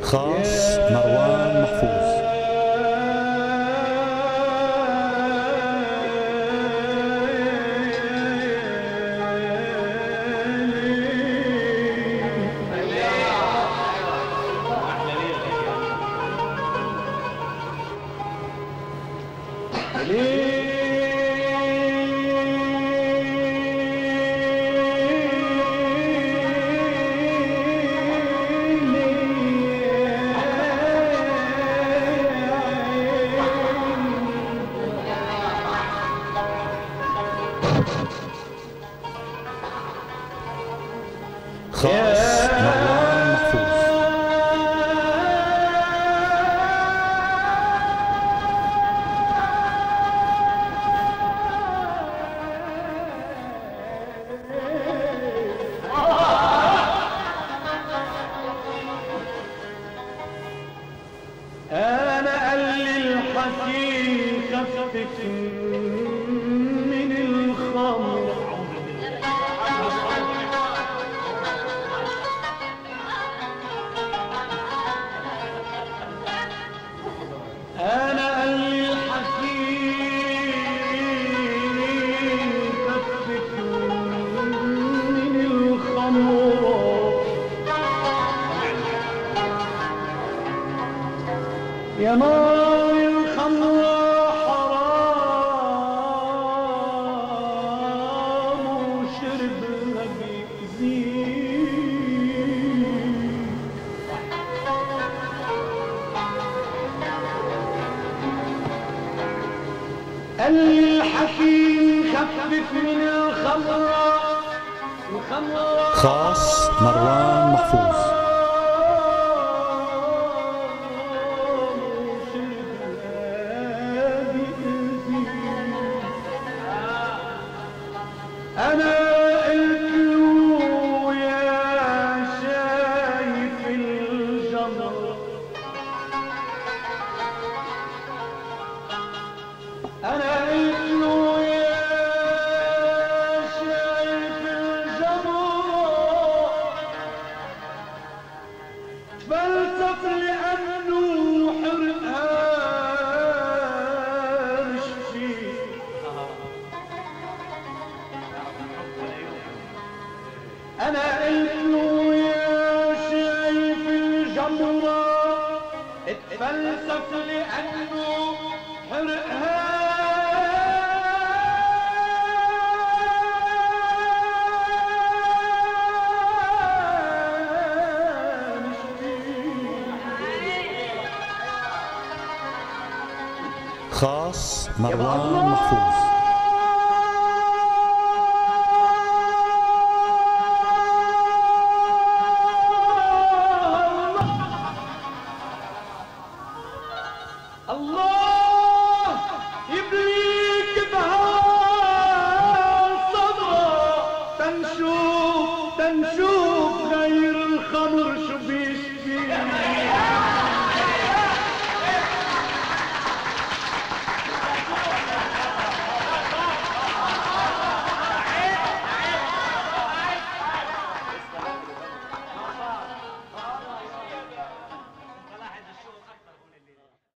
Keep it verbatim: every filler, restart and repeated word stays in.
خاص مروان محفوظ. خاص مروان محفوظ. أنا قال لي الحكيم خفف من الخمر، أنا قال لي الحكيم خفف من الخمر، يا نار الخمر حرام وشربها بيأذيك. الحكيم خفف من الخمر، الخمر خاص مروان محفوظ. أنا قلت له يا شايف الجمر، أنا قلت له يا شايف الجمر، تفلسف لأنه حرقها رشفي. أنا قلت له يا شايف الجمرة، اتفلسف لأنه حرقها خاص مروان محفوظ. الله